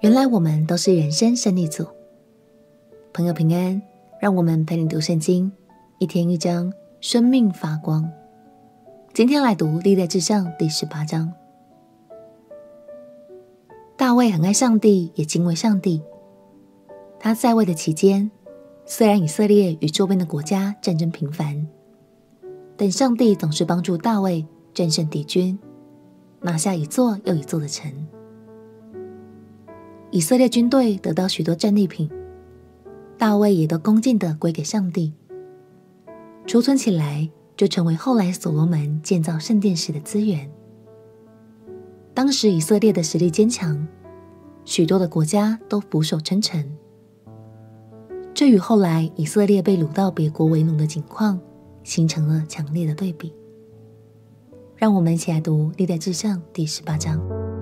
原来我们都是人生胜利组。朋友平安，让我们陪你读圣经，一天一章，生命发光。今天来读历代志上第18章。大卫很爱上帝，也敬畏上帝。他在位的期间，虽然以色列与周边的国家战争频繁，但上帝总是帮助大卫战胜敌军，拿下一座又一座的城。以色列军队得到许多战利品，大卫也都恭敬地归给上帝，储存起来，就成为后来所罗门建造圣殿时的资源。当时以色列的实力坚强，许多的国家都俯首称臣，这与后来以色列被掳到别国为奴的景况形成了强烈的对比。让我们一起来读历代志上第18章。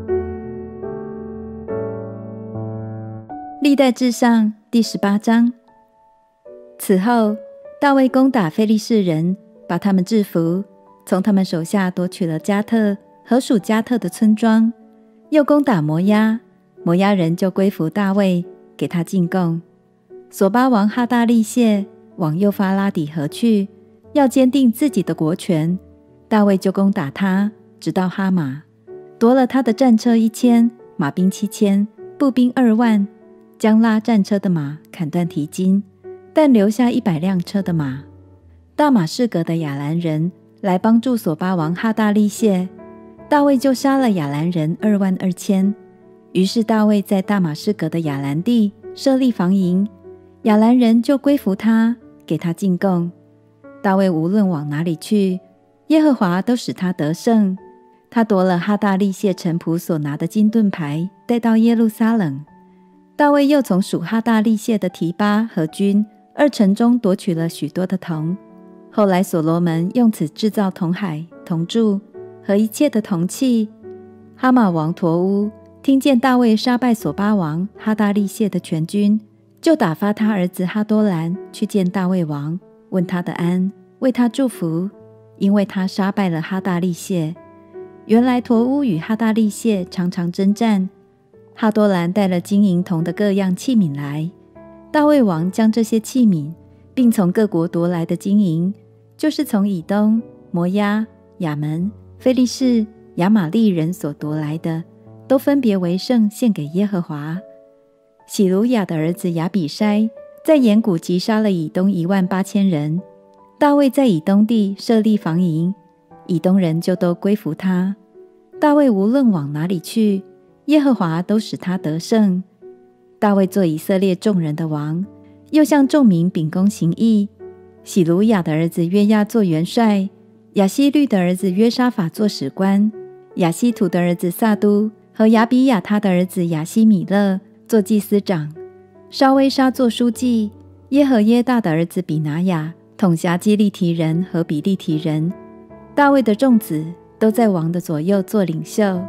历代志上第18章。此后，大卫攻打非利士人，把他们制服，从他们手下夺取了迦特和属迦特的村庄，又攻打摩押，摩押人就归服大卫，给他进贡。索巴王哈大利谢往幼发拉底河去，要坚定自己的国权，大卫就攻打他，直到哈马，夺了他的战车1000，马兵7000，步兵2万，将拉战车的马砍断蹄筋，但留下100辆车的马。大马士革的亚兰人来帮助索巴王哈大利谢，大卫就杀了亚兰人22000。于是大卫在大马士革的亚兰地设立防营，亚兰人就归服他，给他进贡。大卫无论往哪里去，耶和华都使他得胜。他夺了哈大利谢臣仆所拿的金盾牌，带到耶路撒冷。大卫又从属哈大利谢的提巴和军2城中夺取了许多的铜。后来所罗门用此制造铜海、铜柱和一切的铜器。哈马王陀乌听见大卫杀败索巴王哈大利谢的全军，就打发他儿子哈多兰去见大卫王，问他的安，为他祝福，因为他杀败了哈大利谢。原来陀乌与哈大利谢常常征战，哈多兰带了金银铜的各样器皿来。大卫王将这些器皿并从各国夺来的金银，就是从以东、摩押、亚门、非利士、亚玛利人所夺来的，都分别为圣献给耶和华。喜鲁雅的儿子亚比筛在岩谷击杀了以东18000人。大卫在以东地设立防营，以东人就都归服他。大卫无论往哪里去，耶和华都使他得胜。大卫做以色列众人的王，又向众民秉公行义。喜鲁雅的儿子约押做元帅，亚希律的儿子约沙法做史官，亚希图的儿子撒都和亚比亚他的儿子亚希米勒做祭司长，沙威沙做书记，耶和耶大的儿子比拿雅统辖基利提人和比利提人。大卫的众子都在王的左右做领袖。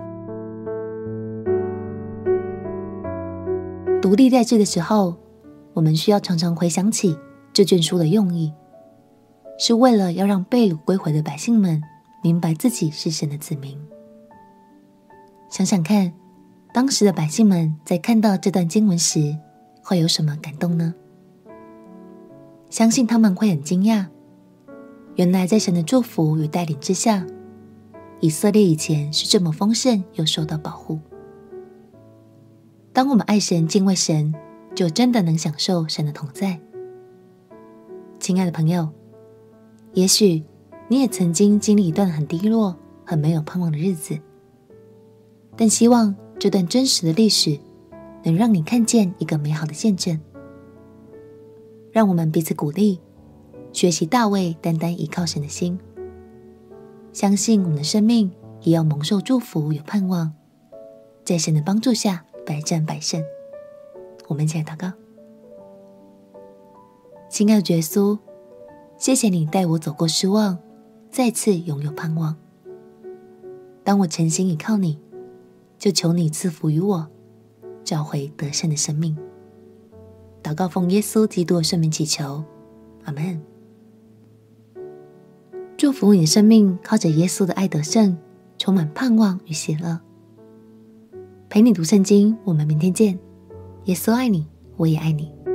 读历代志的时候，我们需要常常回想起这卷书的用意，是为了要让被掳归回的百姓们明白自己是神的子民。想想看，当时的百姓们在看到这段经文时，会有什么感动呢？相信他们会很惊讶，原来在神的祝福与带领之下，以色列以前是这么丰盛又受到保护。当我们爱神、敬畏神，就真的能享受神的同在。亲爱的朋友，也许你也曾经经历一段很低落、很没有盼望的日子，但希望这段真实的历史能让你看见一个美好的见证。让我们彼此鼓励，学习大卫单单依靠神的心，相信我们的生命也要蒙受祝福，有盼望，在神的帮助下百战百胜。我们一起来祷告。亲爱的主耶稣，谢谢你带我走过失望，再次拥有盼望。当我诚心倚靠你，就求你赐福于我，找回得胜的生命。祷告奉耶稣基督的圣名祈求，阿们。祝福你的生命靠着耶稣的爱得胜，充满盼望与喜乐。 陪你读圣经，我们明天见。耶稣爱你，我也爱你。